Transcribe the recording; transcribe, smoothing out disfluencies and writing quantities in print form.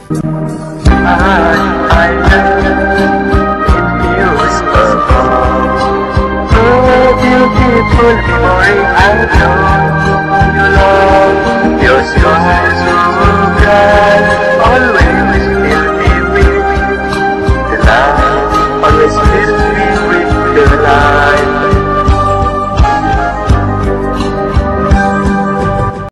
I love it feels so beautiful memory I know you love feels so